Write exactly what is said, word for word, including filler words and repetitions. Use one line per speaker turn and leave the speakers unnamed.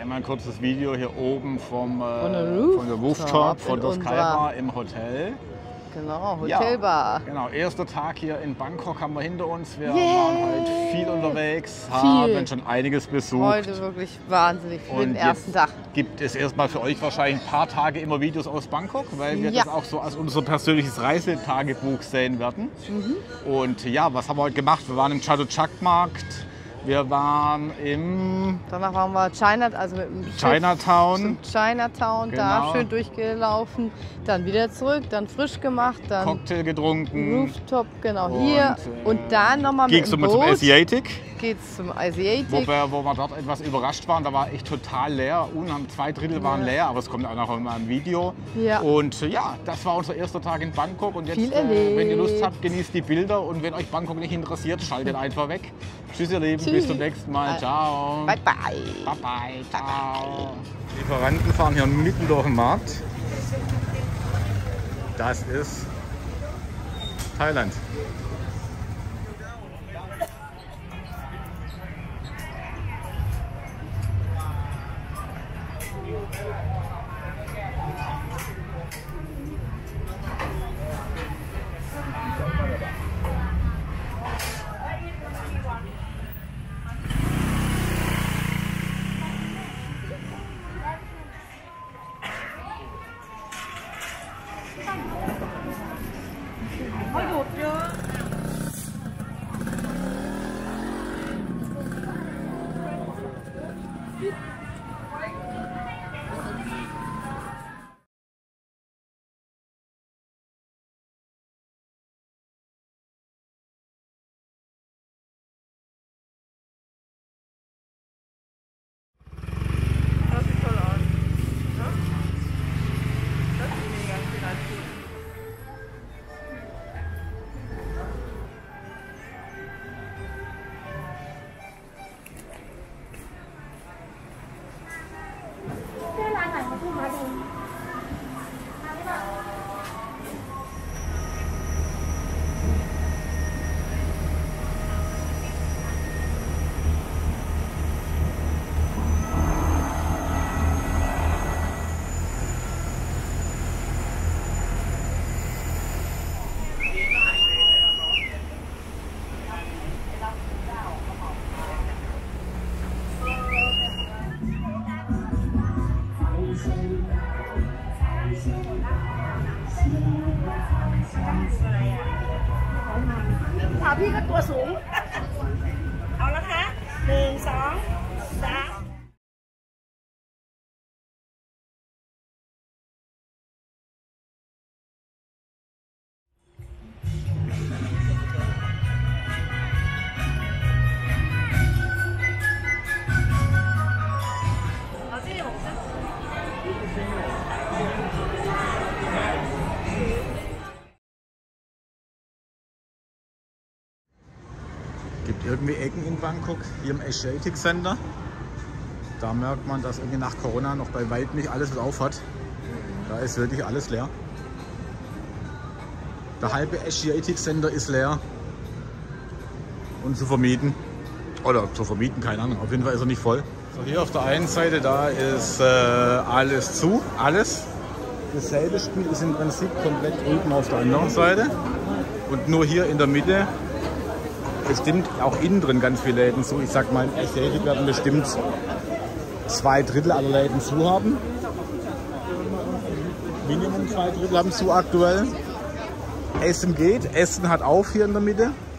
einmal ein kurzes Video hier oben vom, äh,
von der Rooftop,
von der Rooftop von der
unserer-
Skybar im Hotel.
Genau, Hotelbar.
Ja, genau, erster Tag hier in Bangkok haben wir hinter uns. Wir
Yeah.
waren halt viel unterwegs,
Viel.
haben schon einiges besucht.
Heute wirklich wahnsinnig für den
Und
ersten
jetzt
Tag.
gibt es erstmal für euch wahrscheinlich ein paar Tage immer Videos aus Bangkok, weil wir
Ja.
das auch so als unser persönliches Reisetagebuch sehen werden.
Mhm.
Und ja, was haben wir heute gemacht? Wir waren im Chatuchak-Markt, wir waren im
Danach waren wir China, also mit dem Schiff
Chinatown.
zum Chinatown, da
Genau.
schön durchgelaufen, dann wieder zurück, dann frisch gemacht, dann
Cocktail getrunken.
Rooftop, genau
Und,
hier.
äh,
Und dann nochmal mit
Ging
dem
zum, zum
Boot
Asiatic,
geht's zum Asiatic.
wo wir, wo wir dort etwas überrascht waren. Da war echt total leer. Unheimlich, zwei Drittel waren
Ja.
leer, aber es kommt auch noch mal im Video.
Ja.
Und äh, ja, das war unser erster Tag in Bangkok. Und jetzt,
Viel
äh, wenn ihr Lust
erlebt.
habt, genießt die Bilder. Und wenn euch Bangkok nicht interessiert, schaltet einfach weg. Tschüss, ihr Lieben.
Tschüss.
Bis zum nächsten Mal. Ciao.
Bye, bye.
Bye, bye. Ciao. Lieferanten fahren hier mitten durch den Markt. Das ist Thailand. Gibt irgendwie Ecken in Bangkok, hier im Asiatic Center. Da merkt man, dass irgendwie nach Corona noch bei weitem nicht alles auf hat. Da ist wirklich alles leer. Der halbe Asiatic Center ist leer und zu vermieten. Oder zu vermieten, keine Ahnung. Auf jeden Fall ist er nicht voll. So, hier auf der einen Seite, da ist äh, alles zu, alles. Dasselbe Spiel ist im Prinzip komplett drüben auf der anderen Seite. Und nur hier in der Mitte, bestimmt auch innen drin ganz viele Läden zu. Ich sag mal, in Asiatic werden bestimmt zwei Drittel aller Läden zu haben. Minimum zwei Drittel haben zu aktuell. Essen geht, Essen hat auf hier in der Mitte.